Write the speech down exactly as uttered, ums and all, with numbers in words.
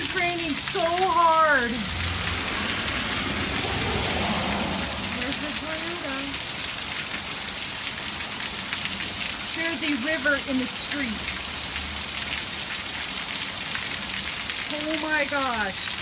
is raining so hard. There's the tornado. There's a river in the street. Oh my gosh.